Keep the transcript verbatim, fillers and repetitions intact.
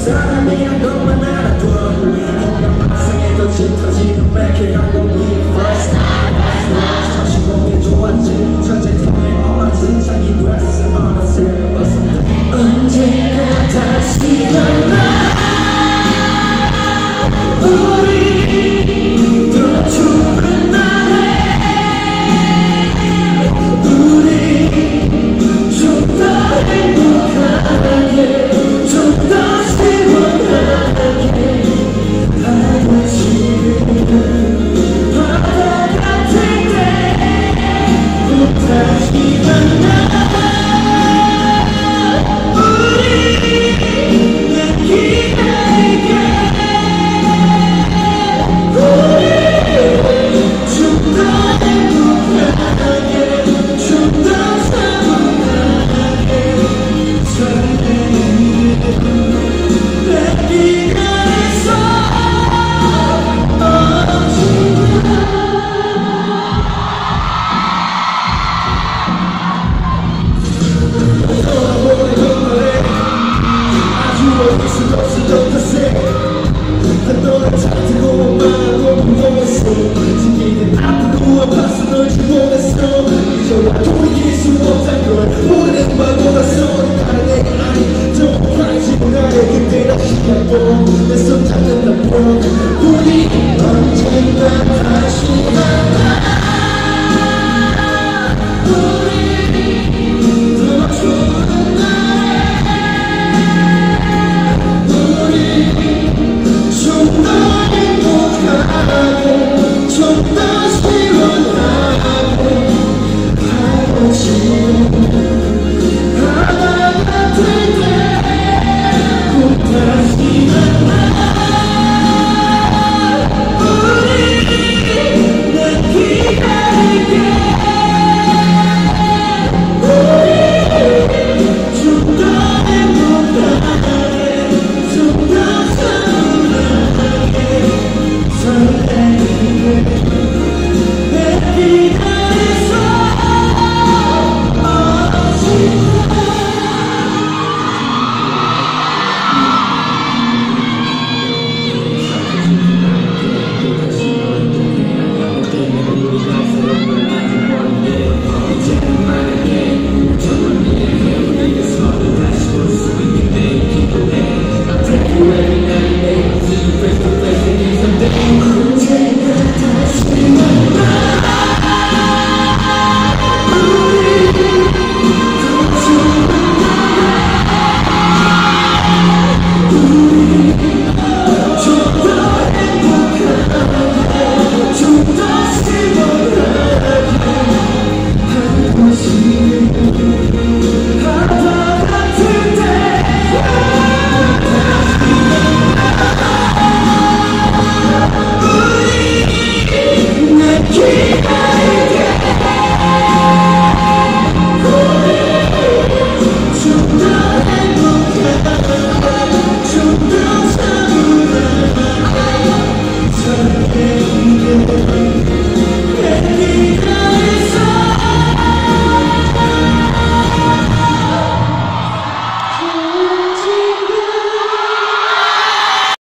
사람이란 것만 알아둬 뭔가 막상해도 짙어지는 맥힐 항공기 First time, first time 잠시 공개 좋았지 전쟁통에 엄한 세상이 됐어 어느새 벗어나 언젠가 다시 만나 우리 더 좋은 날에 우리 좀 더 행복하게 좀 더 시원하게 하고 싶은 바다 같은 때 다시 만나 우리 내 기대게 그때 다시 한번